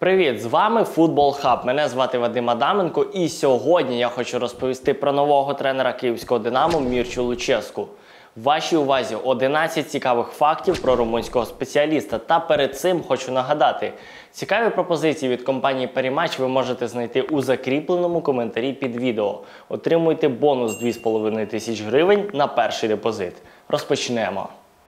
Привіт, з вами Футбол Хаб. Мене звати Вадим Адаменко і сьогодні я хочу розповісти про нового тренера київського «Динамо» Мірчу Луческу. В вашій увазі 11 цікавих фактів про румунського спеціаліста. Та перед цим хочу нагадати, цікаві пропозиції від компанії Parimatch ви можете знайти у закріпленому коментарі під відео. Отримуйте бонус 2500 гривень на перший депозит. Розпочнемо.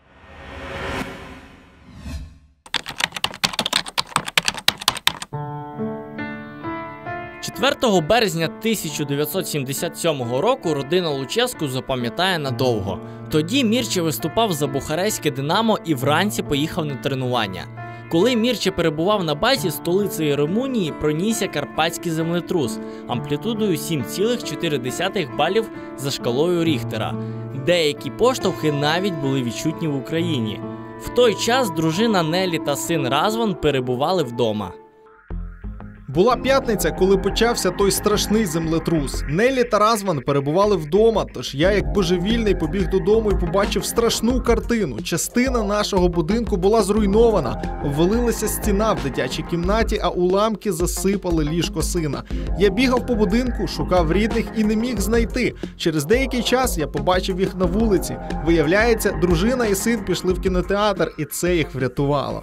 4 березня 1977 року родина Луческу запам'ятає надовго. Тоді Мірча виступав за бухарестське «Динамо» і вранці поїхав на тренування. Коли Мірча перебував на базі, столицею Румунії пронісся карпатський землетрус амплітудою 7,4 балів за шкалою Ріхтера. Деякі поштовхи навіть були відчутні в Україні. В той час дружина Нелі та син Разван перебували вдома. Була п'ятниця, коли почався той страшний землетрус. Нелі та Разван перебували вдома, тож я, як божевільний, побіг додому і побачив страшну картину. Частина нашого будинку була зруйнована, обвалилася стіна в дитячій кімнаті, а уламки засипали ліжко сина. Я бігав по будинку, шукав рідних і не міг знайти. Через деякий час я побачив їх на вулиці. Виявляється, дружина і син пішли в кінотеатр, і це їх врятувало.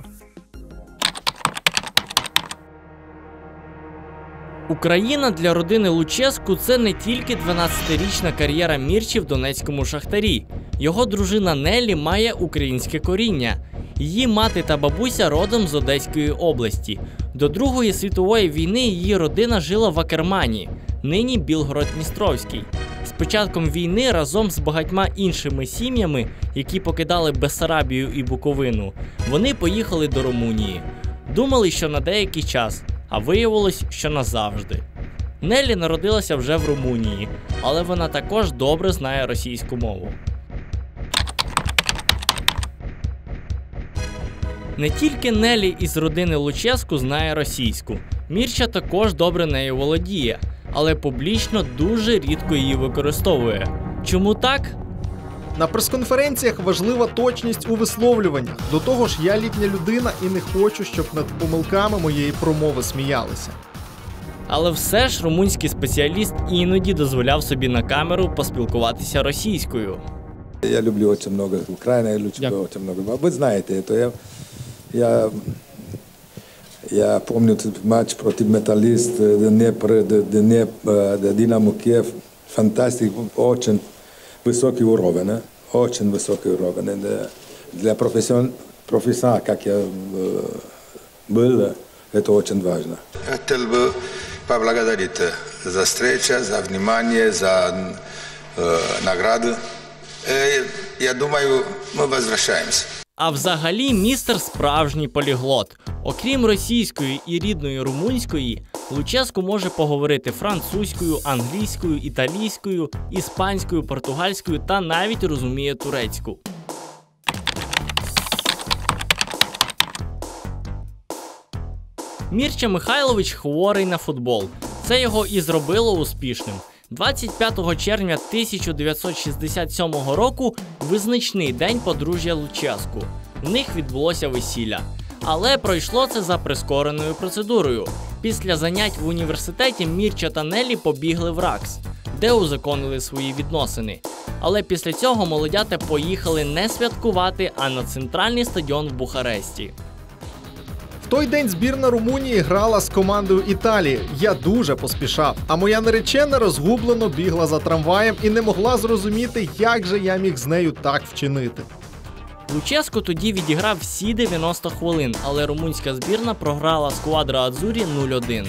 Україна для родини Луческу – це не тільки 12-річна кар'єра Мірчі в донецькому «Шахтарі». Його дружина Нелі має українське коріння. Її мати та бабуся родом з Одеської області. До Другої світової війни її родина жила в Акермані, нині Білгород-Дністровський. З початком війни разом з багатьма іншими сім'ями, які покидали Бессарабію і Буковину, вони поїхали до Румунії. Думали, що на деякий час, а виявилось, що назавжди. Нелі народилася вже в Румунії, але вона також добре знає російську мову. Не тільки Нелі із родини Луческу знає російську. Мірча також добре нею володіє, але публічно дуже рідко її використовує. Чому так? На прес-конференціях важлива точність у висловлюваннях. До того ж, я літня людина і не хочу, щоб над помилками моєї промови сміялися. Але все ж румунський спеціаліст іноді дозволяв собі на камеру поспілкуватися російською. Я люблю дуже багато Україну, я люблю дуже багато. Ви знаєте, я пам'ятаю матч проти Металіст, Динамо Київ. Фантастик, дуже высокий уровень, очень высокий уровень. Для профессионала, как я был, это очень важно. Хотел бы поблагодарить за встречу, за внимание, за награду. Я думаю, мы возвращаемся. А взагалі містер справжній поліглот. Окрім російської і рідної румунської, Луческу може поговорити французькою, англійською, італійською, іспанською, португальською та навіть розуміє турецьку. Мірча Михайлович хворий на футбол. Це його і зробило успішним. 25 червня 1967 року визначний день подружжя Луческу. В них відбулося весілля. Але пройшло це за прискореною процедурою. Після занять в університеті Мірча та Нелі побігли в РАКС, де узаконили свої відносини. Але після цього молодята поїхали не святкувати, а на центральний стадіон в Бухаресті. В той день збірна Румунії грала з командою Італії. Я дуже поспішав, а моя наречена розгублено бігла за трамваєм і не могла зрозуміти, як же я міг з нею так вчинити. Луческу тоді відіграв всі 90 хвилин, але румунська збірна програла Сквадра Адзурі 0-1.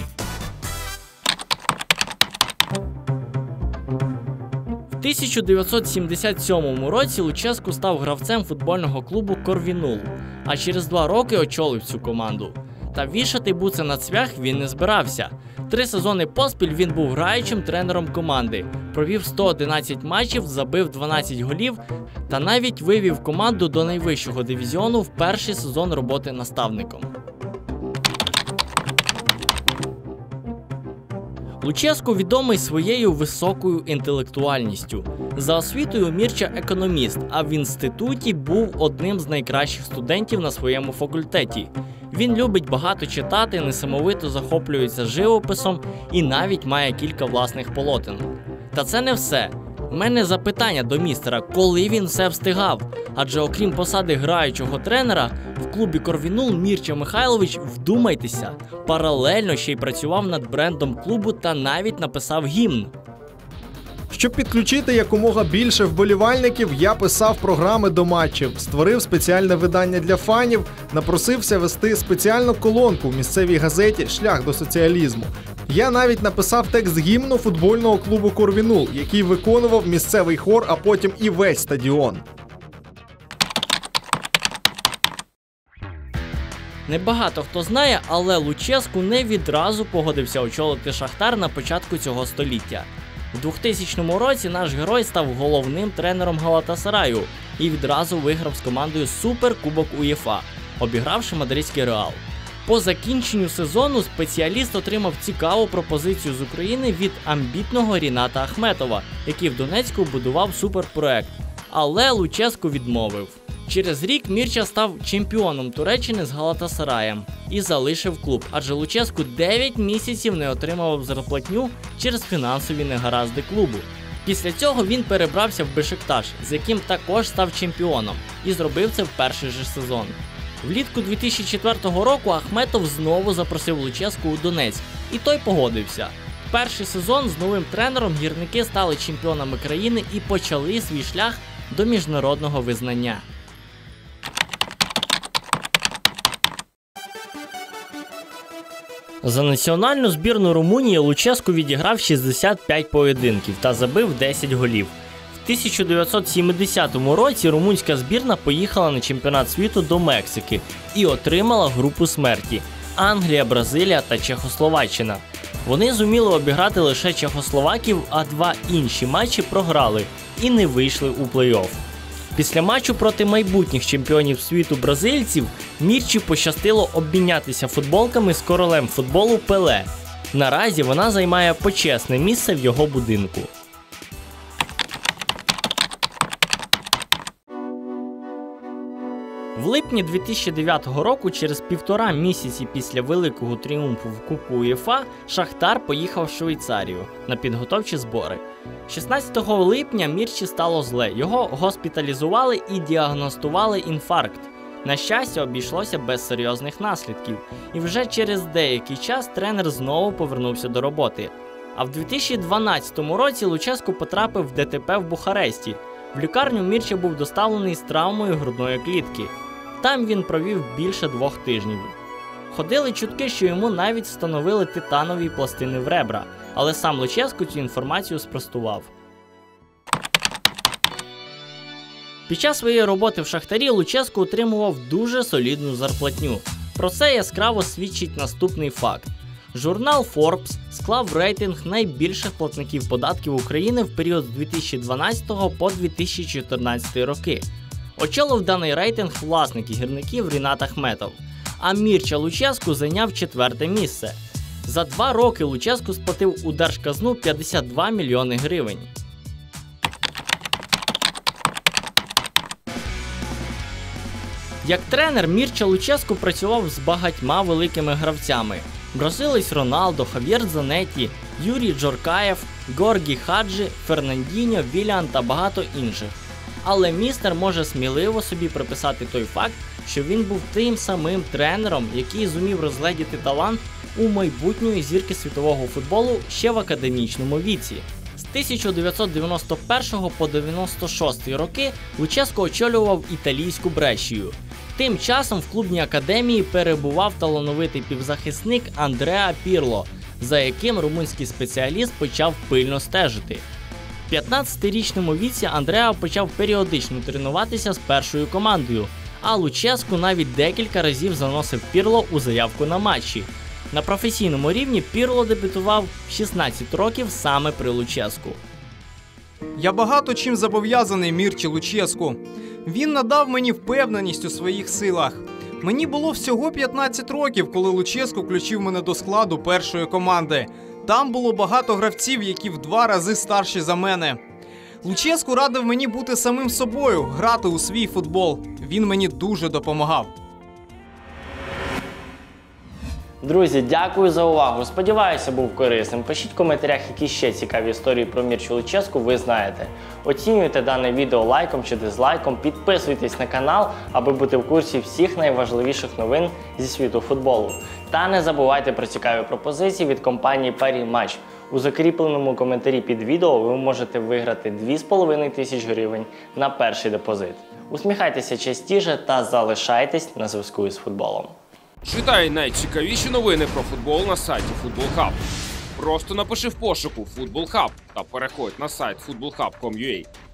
В 1977 році Луческу став гравцем футбольного клубу «Корвінул», а через 2 роки очолив цю команду. Та вішати буци на цвях він не збирався. 3 сезони поспіль він був граючим тренером команди, провів 111 матчів, забив 12 голів та навіть вивів команду до найвищого дивізіону в перший сезон роботи наставником. Луческу відомий своєю високою інтелектуальністю. За освітою Мірча економіст, а в інституті був одним з найкращих студентів на своєму факультеті. Він любить багато читати, несамовито захоплюється живописом і навіть має кілька власних полотен. Та це не все. У мене запитання до містера, коли він все встигав? Адже окрім посади граючого тренера, в клубі Корвінул Мірча Михайлович, вдумайтеся, паралельно ще й працював над брендом клубу та навіть написав гімн. Щоб підключити якомога більше вболівальників, я писав програми до матчів, створив спеціальне видання для фанів, напросився вести спеціальну колонку в місцевій газеті «Шлях до соціалізму». Я навіть написав текст гімну футбольного клубу Корвінул, який виконував місцевий хор, а потім і весь стадіон. Небагато хто знає, але Луческу не відразу погодився очолити Шахтар на початку цього століття. У 2000 році наш герой став головним тренером Галатасараю і відразу виграв з командою Суперкубок УЄФА, обігравши мадридський Реал. По закінченню сезону спеціаліст отримав цікаву пропозицію з України від амбітного Ріната Ахметова, який в Донецьку будував суперпроект. Але Луческу відмовив. Через рік Мірча став чемпіоном Туреччини з Галатасараєм і залишив клуб, адже Луческу 9 місяців не отримував зарплатню через фінансові негаразди клубу. Після цього він перебрався в Бешикташ, з яким також став чемпіоном, і зробив це в перший же сезон. Влітку 2004 року Ахметов знову запросив Луческу у Донецьк, і той погодився. Перший сезон з новим тренером гірники стали чемпіонами країни і почали свій шлях до міжнародного визнання. За національну збірну Румунії Луческу відіграв 65 поєдинків та забив 10 голів. В 1970 році румунська збірна поїхала на чемпіонат світу до Мексики і отримала групу смерті – Англія, Бразилія та Чехословаччина. Вони зуміли обіграти лише чехословаків, а два інші матчі програли і не вийшли у плей-офф. Після матчу проти майбутніх чемпіонів світу бразильців Мірчі пощастило обмінятися футболками з королем футболу Пеле. Наразі вона займає почесне місце в його будинку. В липні 2009 року, через 1,5 місяці після великого тріумфу в Кубку УЄФА, Шахтар поїхав в Швейцарію на підготовчі збори. 16 липня Мірчі стало зле, його госпіталізували і діагностували інфаркт. На щастя, обійшлося без серйозних наслідків, і вже через деякий час тренер знову повернувся до роботи. А в 2012 році Луческу потрапив в ДТП в Бухаресті. В лікарню Мірча був доставлений з травмою грудної клітки. Там він провів більше 2 тижнів. Ходили чутки, що йому навіть встановили титанові пластини в ребра, але сам Луческу цю інформацію спростував. Під час своєї роботи в Шахтарі Луческу отримував дуже солідну зарплатню. Про це яскраво свідчить наступний факт. Журнал Forbes склав рейтинг найбільших платників податків України в період з 2012 по 2014 роки. Очолив даний рейтинг власник гірників Рінат Ахметов, а Мірча Луческу зайняв 4-те місце. За 2 роки Луческу сплатив у держказну 52 мільйони гривень. Як тренер Мірча Луческу працював з багатьма великими гравцями. Бразилець Роналдо, Хав'єр Занетті, Юрій Джоркаєв, Горгі Хаджі, Фернандіньо, Вілян та багато інших. Але містер може сміливо собі приписати той факт, що він був тим самим тренером, який зумів розгледіти талант у майбутньої зірки світового футболу ще в академічному віці. З 1991 по 96 роки Луческу очолював італійську Брешію. Тим часом в клубній академії перебував талановитий півзахисник Андреа Пірло, за яким румунський спеціаліст почав пильно стежити. В 15-річному віці Андреа почав періодично тренуватися з першою командою, а Луческу навіть декілька разів заносив Пірло у заявку на матчі. На професійному рівні Пірло дебютував в 16 років саме при Луческу. Я багато чим зобов'язаний Мірчі Луческу. Він надав мені впевненість у своїх силах. Мені було всього 15 років, коли Луческу включив мене до складу першої команди. Там було багато гравців, які в 2 рази старші за мене. Луческу радив мені бути самим собою, грати у свій футбол. Він мені дуже допомагав. Друзі, дякую за увагу. Сподіваюся, був корисним. Пишіть в коментарях, які ще цікаві історії про Мірчу Луческу ви знаєте. Оцінюйте дане відео лайком чи дизлайком, підписуйтесь на канал, аби бути в курсі всіх найважливіших новин зі світу футболу. Та не забувайте про цікаві пропозиції від компанії Parimatch. У закріпленому коментарі під відео ви можете виграти 2500 гривень на перший депозит. Усміхайтеся частіше та залишайтесь на зв'язку із футболом. Читай найцікавіші новини про футбол на сайті Football Hub. Просто напиши в пошуку Football Hub та переходь на сайт footballhub.com.ua.